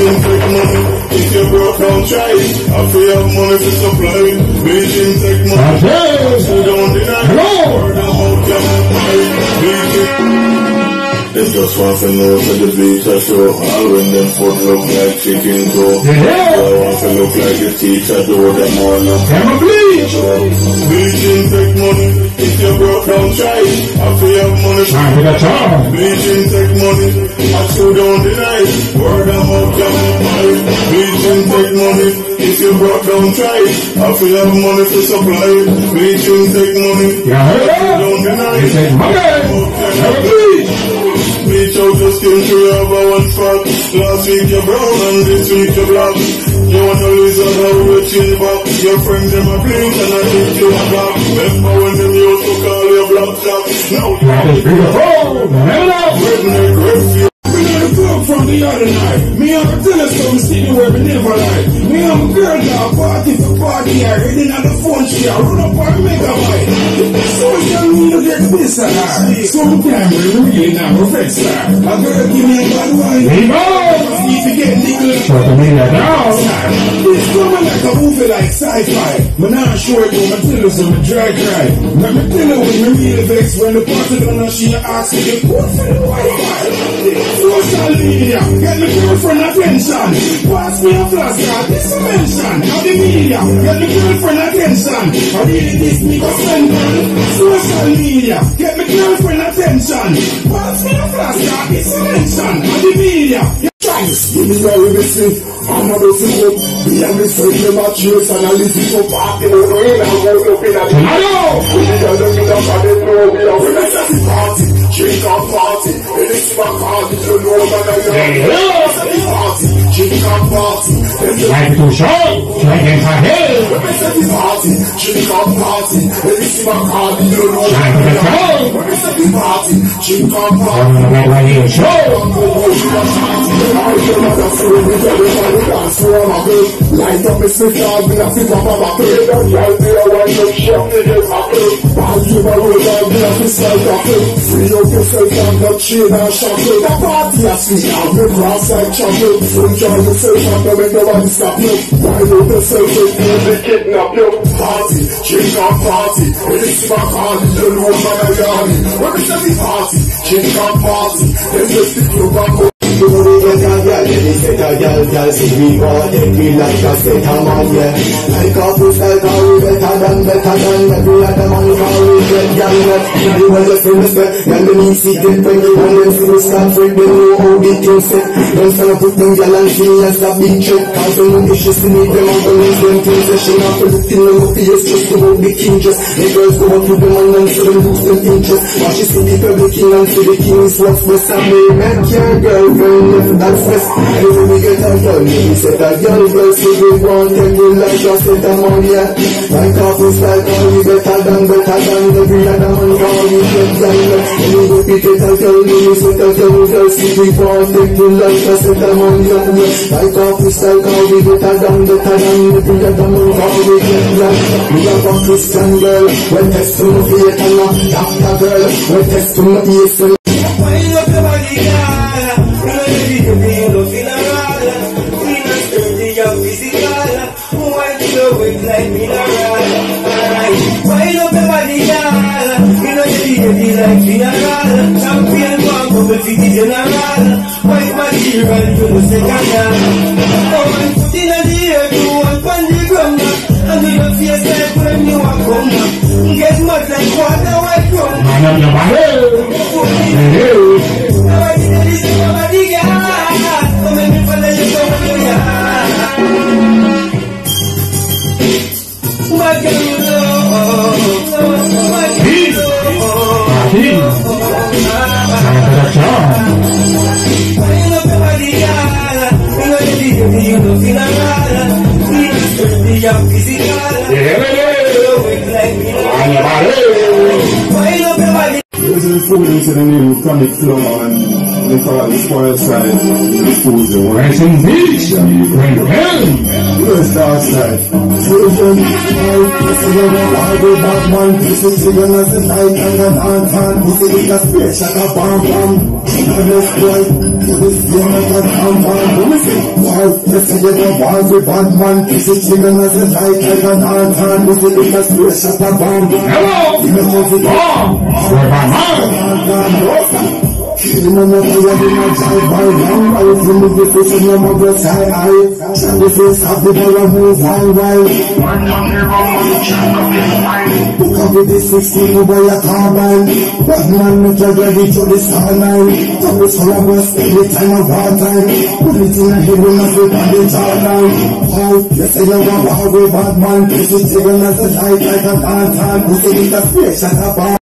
take money. If you broke, don't try it. I feel have money to supply it. Beijing take money. So don't deny it. Word of mouth, you they just want to know to the beach I show. All when them foot look like chicken toe. I want to look like the teacher do them all up. Beijing take money. If you broke, don't try it. I feel have money. Beijing take money. I still don't deny it. Word of mouth, you Beijing take money. If you broke, don't try it. I feel have money to supply it. Beijing take money. I still don't deny it. Reach out your skin to your over one spot. Last week you're brown and this week you're black. You wanna listen how we change back. Your friends them a blink and I think you a black. Remember when them used to call you black jack. Now you're beautiful. Redneck refugee. From the other night, me and a telescope sitting where we never lie. Me and a girl got party for party. I read in on the phone, she a run up on megabyte. Social media get this and that. Sometimes we really not professor. A girl give me a bad wine. Need to get nickel. This coming like a movie like sci-fi. But now I'm sure it will tell us I'm a dry cry. Let me tell her when me real vex. When the party done and she asks me the code for the Wi-Fi. Social media, get the girlfriend attention. Pass me a flash card, this mention. Now the media, get the girlfriend attention. I really this me go send on. Social media, get the girlfriend attention. Pass me a flash card, this mention. Now the media. Give me all we see. I'm not looking up. We are missing the mattress and I listen to party. We don't know how to open at the we are looking up at the door. We are at the party. Drink up party. It is my party. You know that I am. Party. Drink up party. Like to show. Like in my head. Party. Drink up party. It is my party. You know that I am. Party. Drink up party. Light up a sick dog, we have to pop up a play. Don't y'all be a one of shop, they get a play. I'll give a road dog, we have to sell a play. Free up yourself and not chain and chocolate. The party has sweet, I'll be cross like chocolate. Enjoy yourself and don't make nobody stop you. Wild out yourself, they kidnap you. Party, drink up party. It is my party, you know what I am. When we say the party, drink up party. Then just the club and go. You know we get a girl, they set a girl, see we want it, we like a set a man, yeah. Like a push, like a we better than every other man, how we get girl, yeah. You want to feel respect, girl, they need see it when you want them to start free, they know how they can set. Don't stand up with them girl and see as a big trick, cause them no issues to meet them out and lose them things, they should not put it in them up face, just about the king, just the girls go up to them and so them lose them interest. Watch you see the public king and see the king is what's best, and they make your girlfriend. That's best. Anyway, we get a girl, we set a girl, so we want them to like us, set a man, yeah. Like off is like all we better than every other man, how we get done. Anyway, we get a girl, we set a girl, so we want them to like us, set a man, yeah. Like off is like all we better than every other man, how we get done. We have a Christian girl, when test to my faith and a doctor girl, when test to my ears and wind up your body, yeah. You don't feel alright. We not sturdy or physical. Why do you wait like mineral? Wind up your body, girl. You know you feel like mineral. Champion one couple for the general. White material to the second hand. Come and put in the air, do one on the ground. And you don't feel like when you are come. Get mud like water white from. Nobody that is nobody, girl. Come and follow you from here. What can you do? What can you do? Wind up your body, girl. You know you don't feel alright. We don't sturdy or physical. Wind up your body. There's a fool into the new comic flow and they call it the spoil side. The fools are working beach. Where's dark side? Children, this is a bad man. This is the gun as the night and the downtown. This is the space like a bomb. And this boy, this young like a downtown. Let me see. Why you say you don't want with bad man. This is chicken as a light like an altar. This is the space at the bomb. Hello! You know the bomb! You know what you are in a drive by now. I feel the fish in your mother's side. I shall the face of the boy who's high wild. One young hero on the chest of his mind. Look up with the 16 to buy a carbine. Bad man make you ready to the starline. Don't be so long every time of war time. Put it in a head when I flip on the jawline. Oh, you say you want war with bad man. This is taken as a light like an altar. This is the space at the bomb.